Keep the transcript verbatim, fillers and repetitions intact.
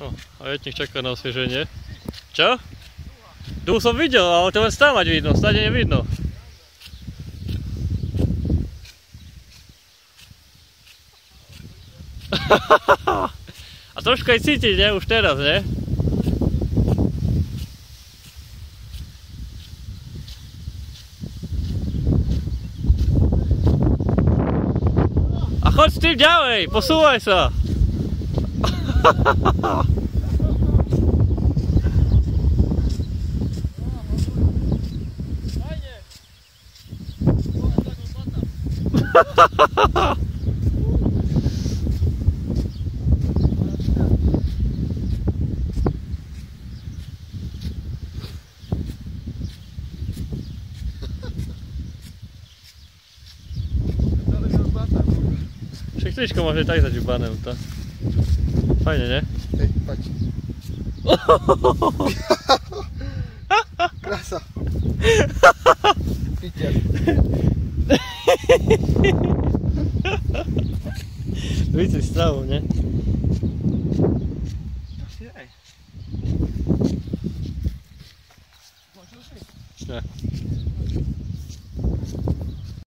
No, a jetník čaká na osvieženie. Čo? Tu som videl, ale to len stávať vidno, stade nevidno. A trošku aj cítiť, ne? Už teraz, ne? A choď s tým ďalej, posúvaj sa! Však tričko môže tak zač banem to. Fajne, ne? Hej, paď. Krása. Píťa. Víci stravu, ne? Asi aj. Môžu si? Ne.